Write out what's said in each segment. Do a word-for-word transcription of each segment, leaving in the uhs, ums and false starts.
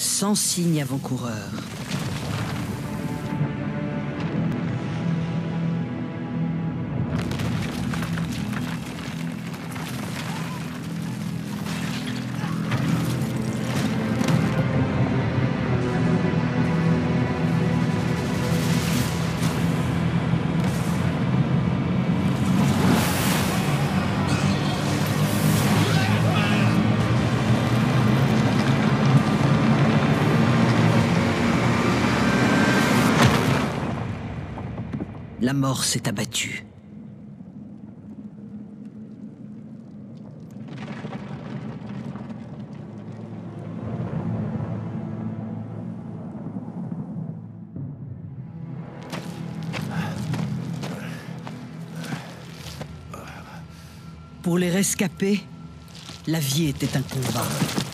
sans signe avant-coureur. La mort s'est abattue. Pour les rescapés, la vie était un combat.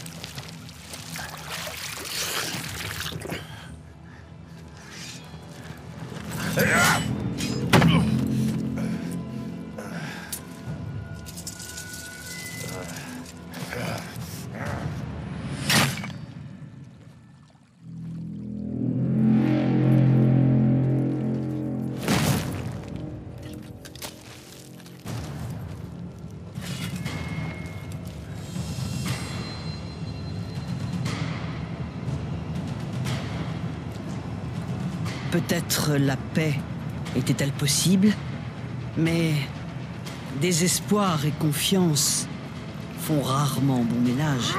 Peut-être la paix était-elle possible, mais désespoir et confiance font rarement bon ménage.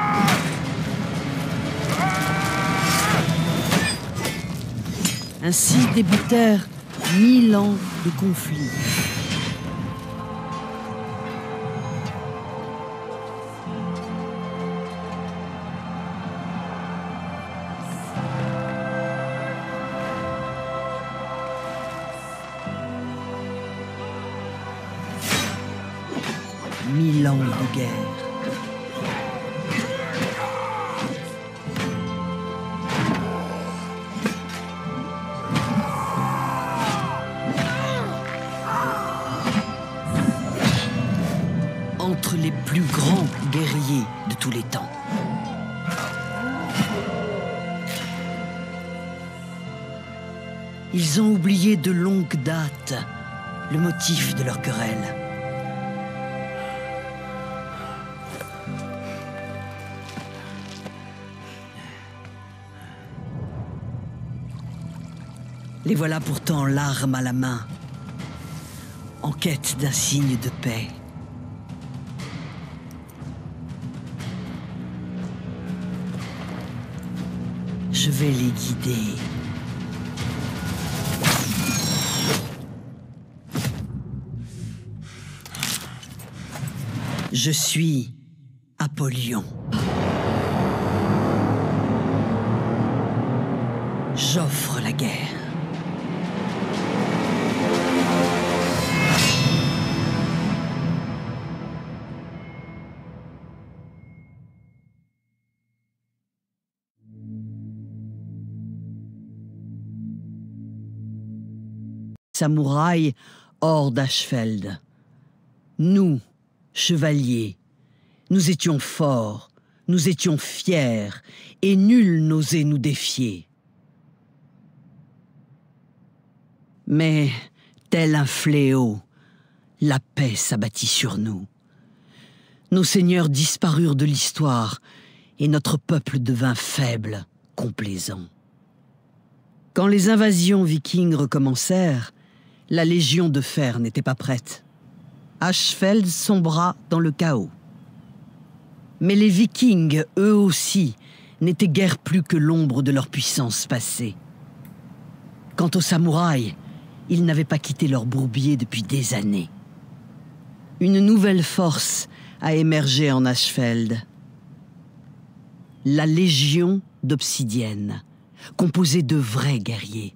Ainsi débutèrent mille ans de conflits. Mille ans de guerre. Entre les plus grands guerriers de tous les temps. Ils ont oublié de longue date le motif de leur querelle. Les voilà pourtant l'arme à la main, en quête d'un signe de paix. Je vais les guider. Je suis Apollyon. J'offre la guerre. Samouraïs hors d'Ashfeld. Nous, chevaliers, nous étions forts, nous étions fiers, et nul n'osait nous défier. Mais, tel un fléau, la paix s'abattit sur nous. Nos seigneurs disparurent de l'histoire, et notre peuple devint faible, complaisant. Quand les invasions vikings recommencèrent, la Légion de Fer n'était pas prête. Ashfeld sombra dans le chaos. Mais les Vikings, eux aussi, n'étaient guère plus que l'ombre de leur puissance passée. Quant aux samouraïs, ils n'avaient pas quitté leur bourbier depuis des années. Une nouvelle force a émergé en Ashfeld. La Légion d'Obsidienne, composée de vrais guerriers.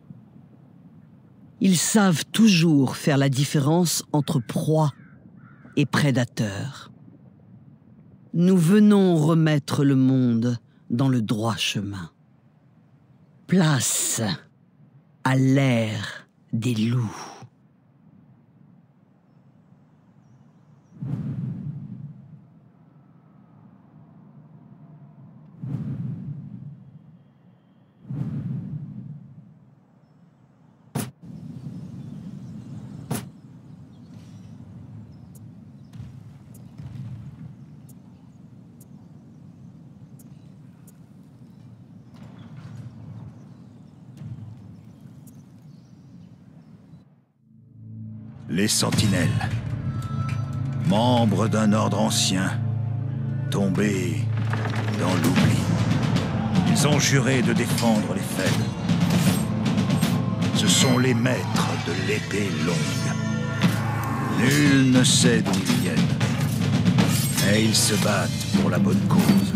Ils savent toujours faire la différence entre proie et prédateur. Nous venons remettre le monde dans le droit chemin. Place à l'ère des loups. Les Sentinelles. Membres d'un ordre ancien, tombés dans l'oubli. Ils ont juré de défendre les faibles. Ce sont les maîtres de l'épée longue. Nul ne sait d'où ils viennent. Mais ils se battent pour la bonne cause.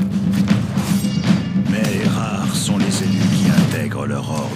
Mais rares sont les élus qui intègrent leur ordre.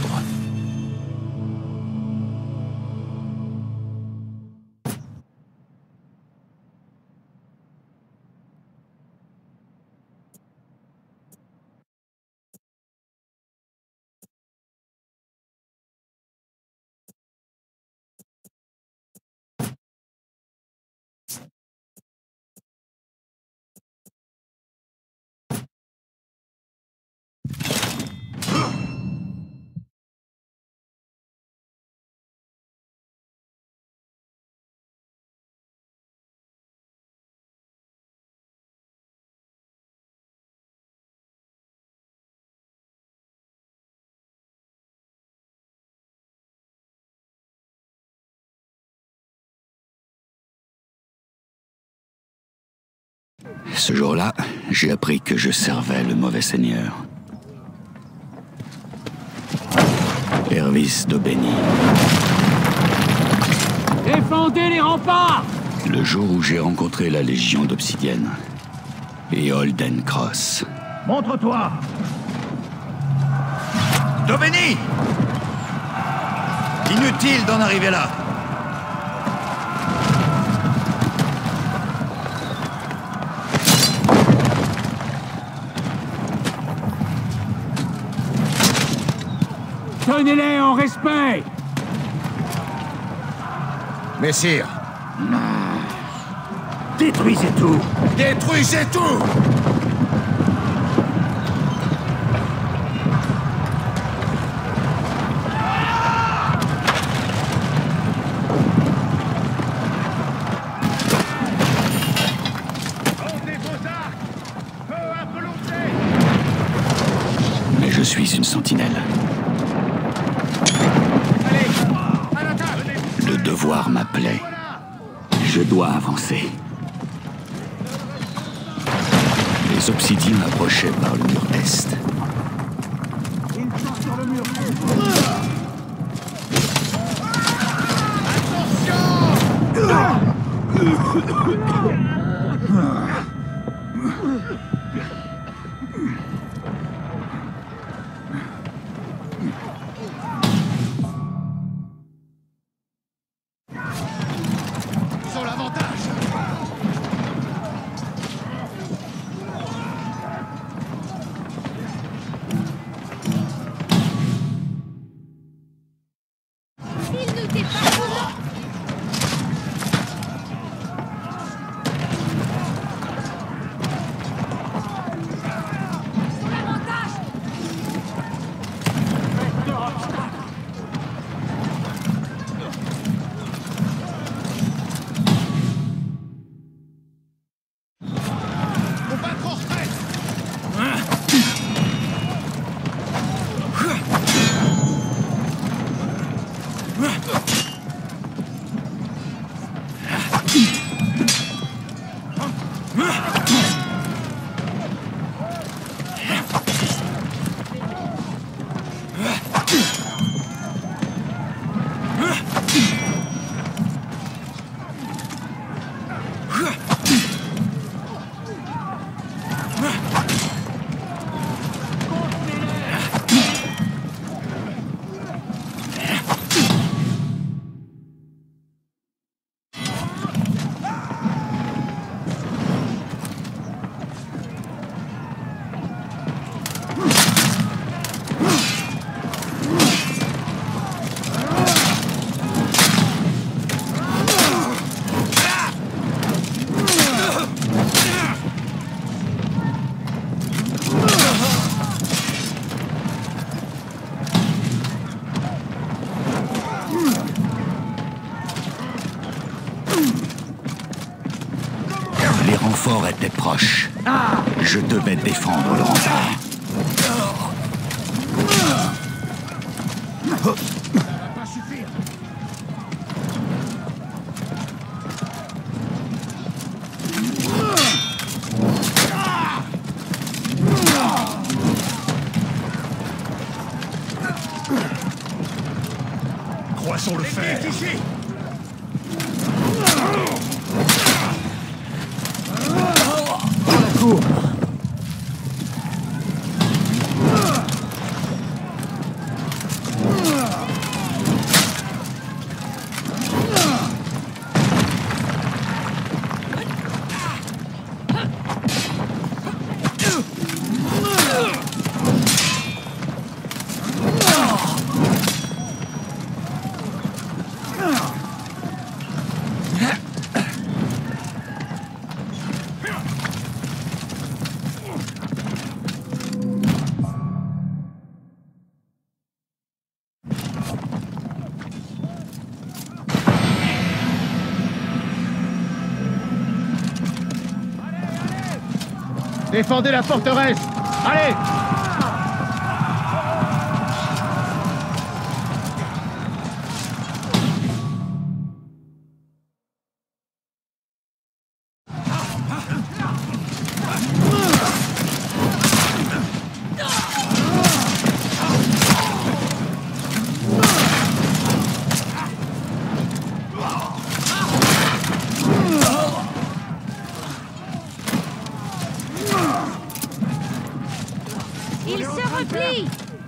Ce jour-là, j'ai appris que je servais le mauvais seigneur. Hervis d'Aubeny. Défendez les remparts! Le jour où j'ai rencontré la Légion d'Obsidienne et Holden Cross. Montre-toi! d'Aubeny! Inutile d'en arriver là! Tenez-les en respect! Messire! Détruisez tout! Détruisez tout! Mais je suis une sentinelle. Le devoir m'appelait. Je dois avancer. Les obsidiens approchaient par le mur est. Sur l'avantage! Il ne t'est pas volant. Les renforts étaient proches. Je devais défendre le rempart. Laissons le faire. Ici. Dans la cour. Défendez la forteresse! Allez! Il se replie.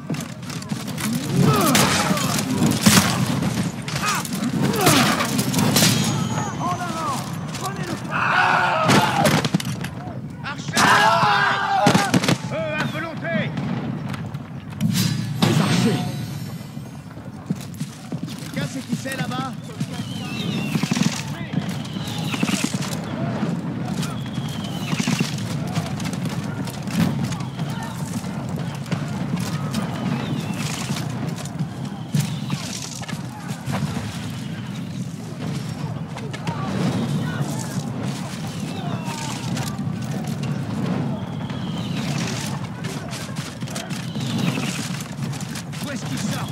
Les archers. Quelqu'un sait qui c'est là-bas? Où est-ce qu'il sort?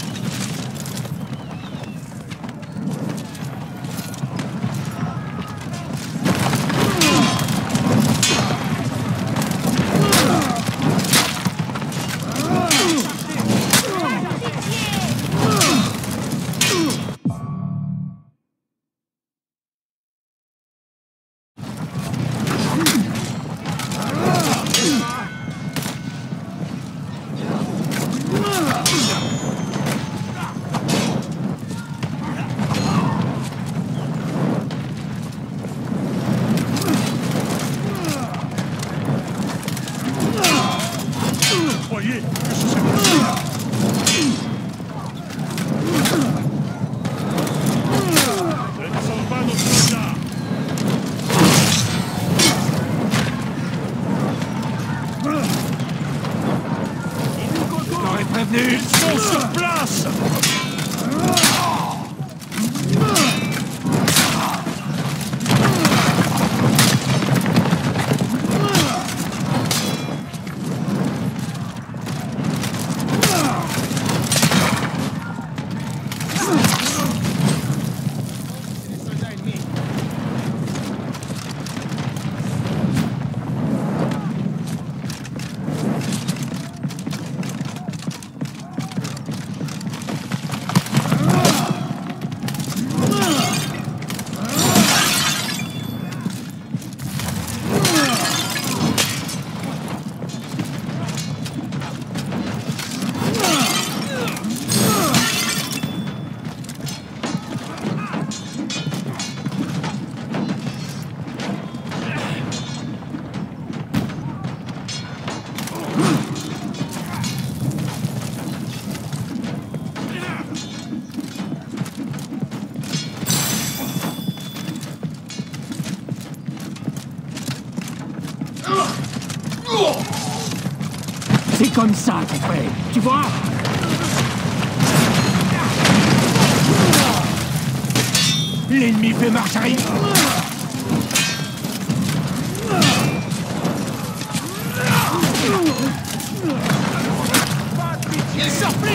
Croyez que ce serait possible. Ce ne sont pas nos soldats. Je t'aurais prévenu. Ils sont sur place. C'est comme ça qu'on fait, tu vois? L'ennemi fait marche arrière. Il se replie!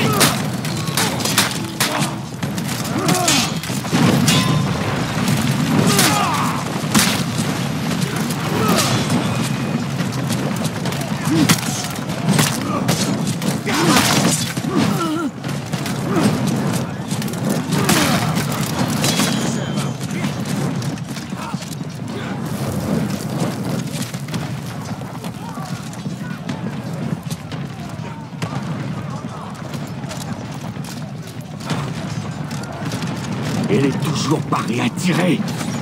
Elle est toujours parée à tirer.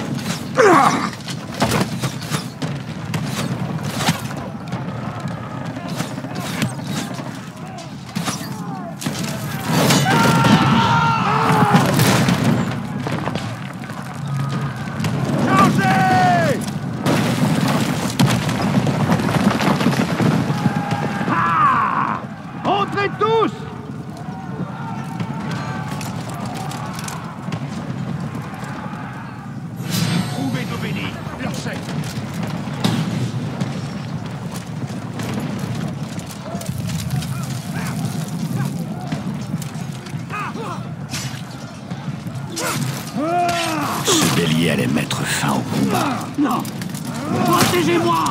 Ce bélier allait mettre fin au combat. Non! Protégez-moi!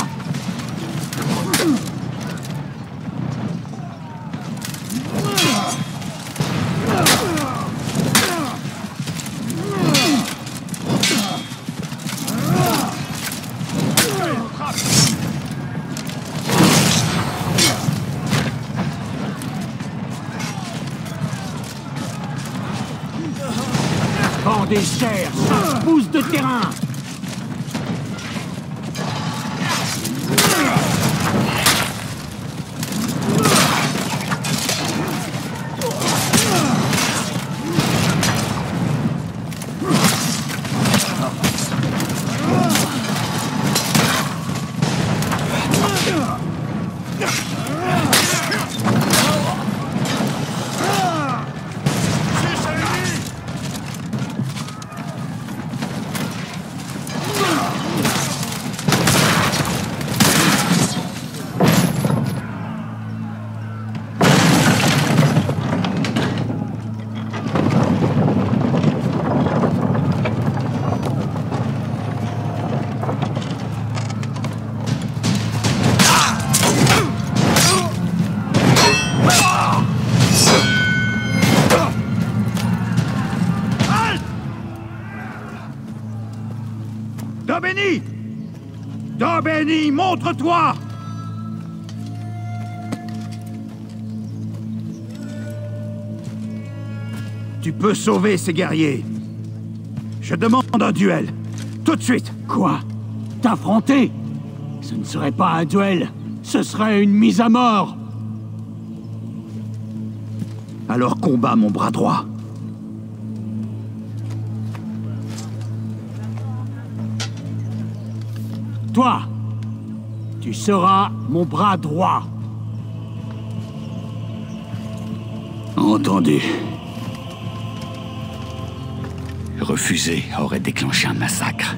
Bandez cher, chaque pouce de terrain! Daubeny! Daubeny, montre-toi! Tu peux sauver ces guerriers. Je demande un duel. Tout de suite. Quoi? T'affronter? Ce ne serait pas un duel. Ce serait une mise à mort. Alors combat mon bras droit. Toi, tu seras mon bras droit. Entendu. Refuser aurait déclenché un massacre.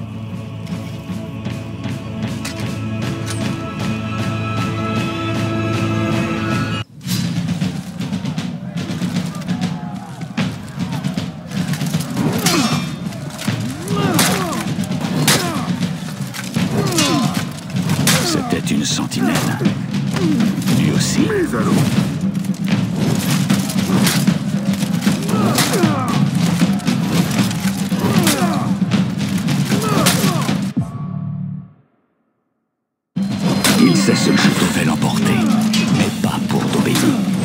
C'était une sentinelle. Lui aussi. Il sait ce que je devais l'emporter, mais pas pour Daubeny.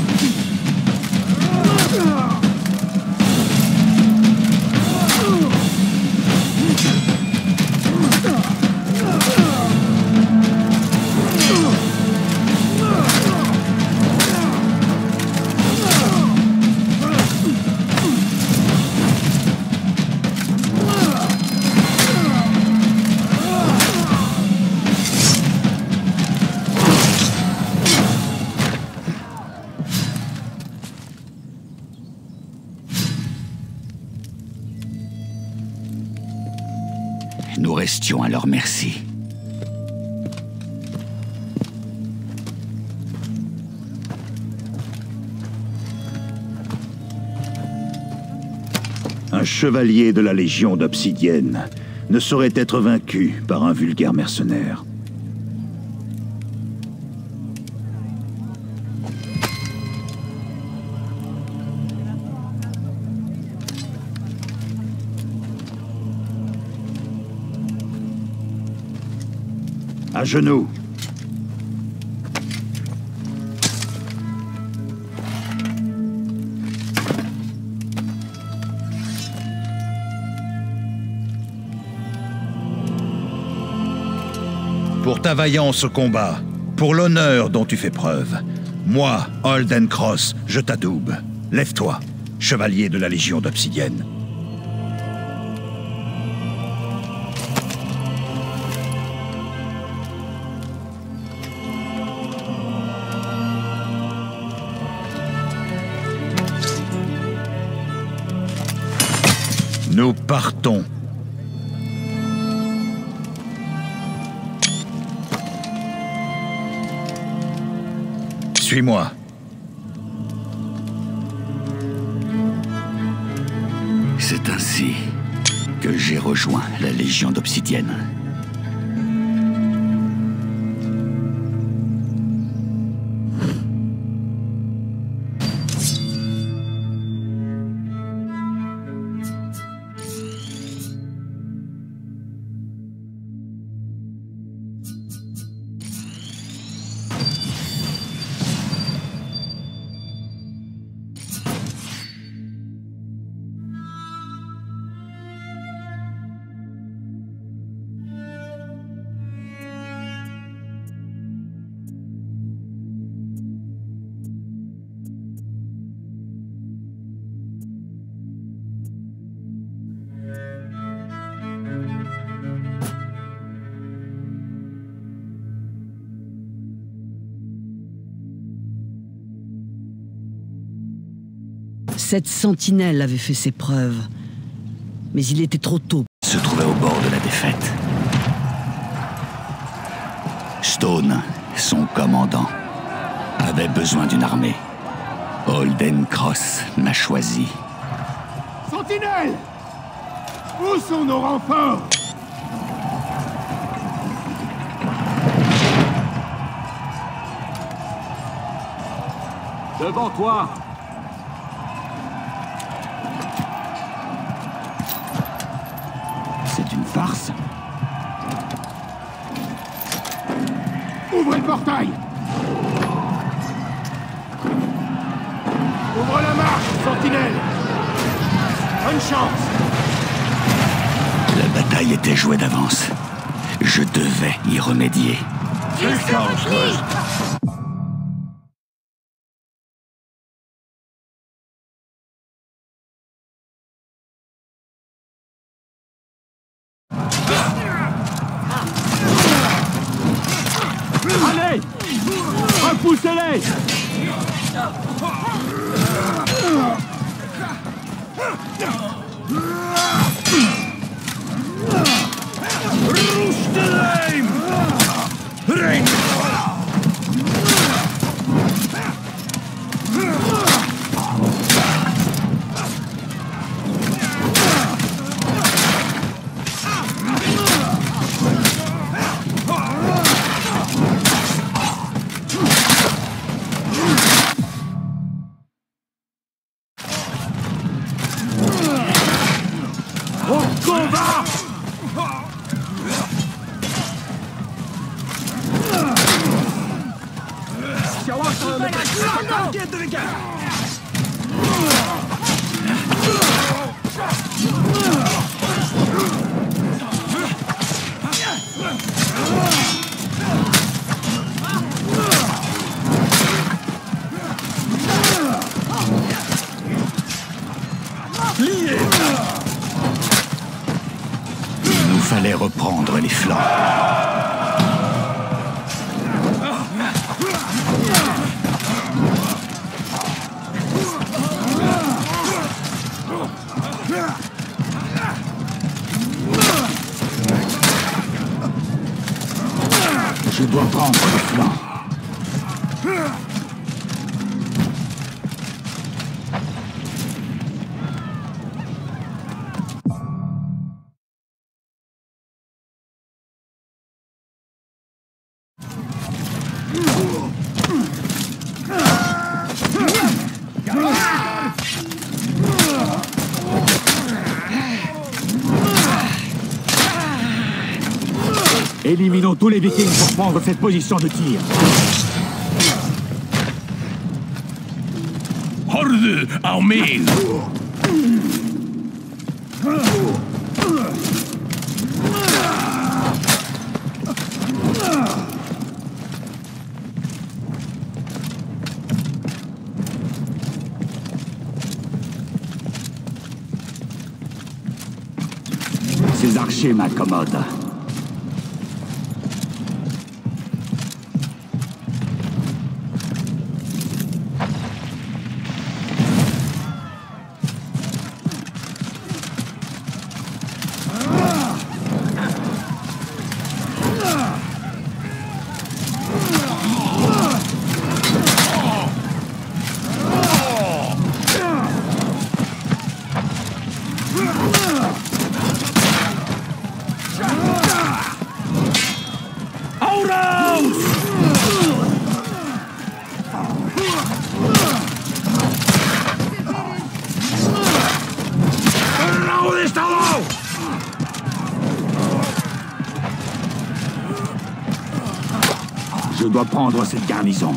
Nous restions à leur merci. Un chevalier de la Légion d'Obsidienne ne saurait être vaincu par un vulgaire mercenaire. À genoux. Pour ta vaillance au combat, pour l'honneur dont tu fais preuve, moi, Holden Cross, je t'adoube. Lève-toi, chevalier de la Légion d'Obsidienne. Nous partons. Suis-moi. C'est ainsi que j'ai rejoint la Légion d'Obsidienne. Cette sentinelle avait fait ses preuves, mais il était trop tôt. Se trouvait au bord de la défaite. Stone, son commandant, avait besoin d'une armée. Holden Cross m'a choisi. Sentinelle! Où sont nos renforts? Devant toi! C'est une farce. Ouvrez le portail! Ouvre la marche, sentinelle! Bonne chance! La bataille était jouée d'avance. Je devais y remédier. Il se replie! Allez! Repoussez-les! Au combat! Il nous fallait reprendre les flancs. Je dois prendre les flancs. Éliminons tous les Vikings pour prendre cette position de tir. Horde armée! Ces archers m'accommodent. Je dois prendre cette garnison.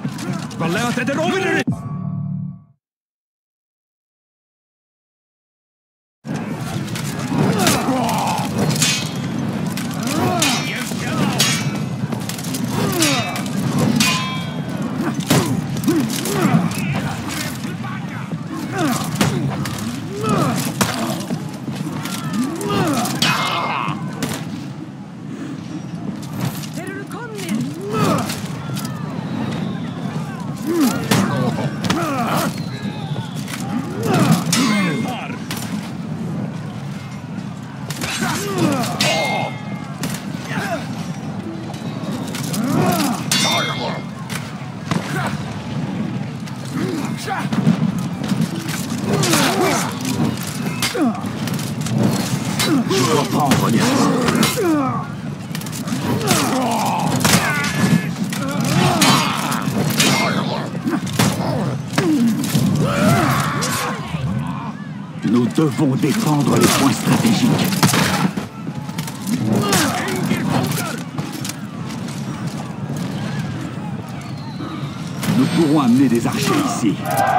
Je dois prendre les Nous devons défendre les points stratégiques. Nous pourrons amener des archers ici.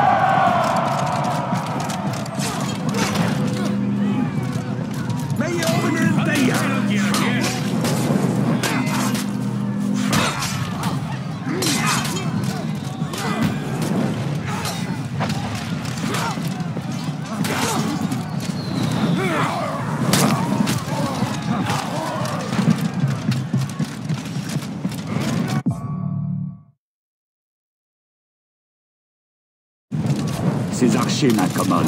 Ces archers m'accommodent.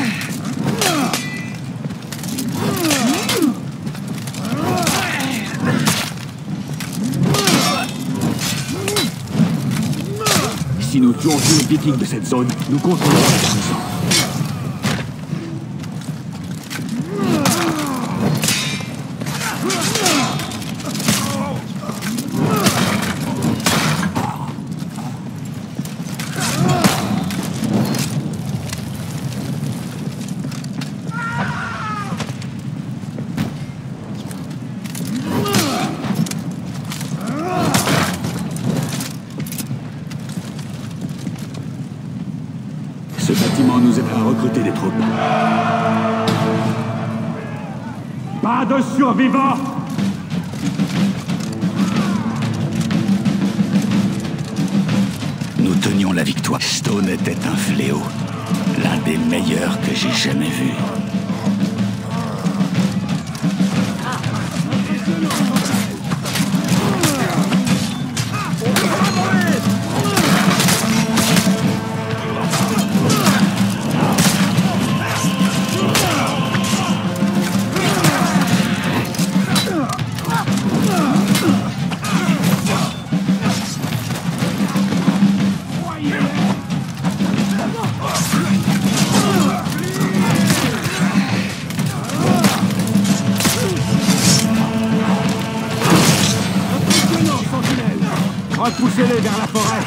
Si nous tuons tous les vikings de cette zone, nous contrôlons la garnison. Ce bâtiment nous aidera à recruter des troupes. Pas de survivants! Nous tenions la victoire. Stone était un fléau. L'un des meilleurs que j'ai jamais vu. Repoussez-les vers la forêt.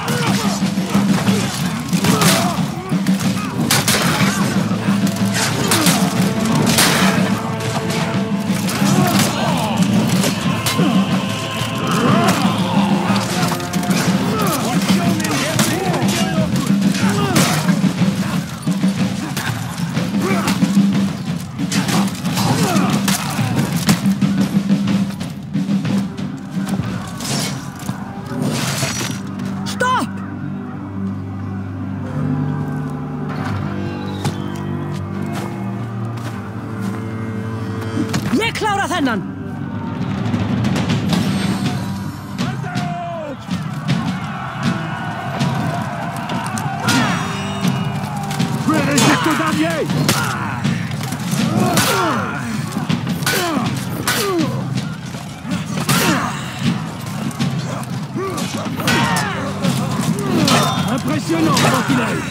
Stop! Surathenan! Je vais résister au dernier! Impressionnant, Sentinelle!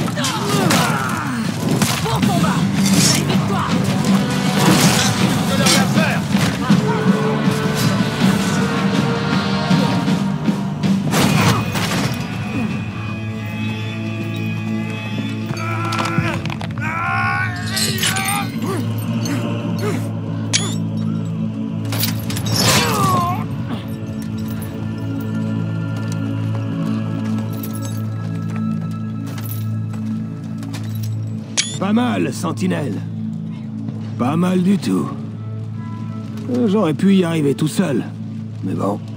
Bon combat! Et victoire! Que leur rien faire! Pas mal, Sentinelle. Pas mal du tout. Euh, J'aurais pu y arriver tout seul. Mais bon,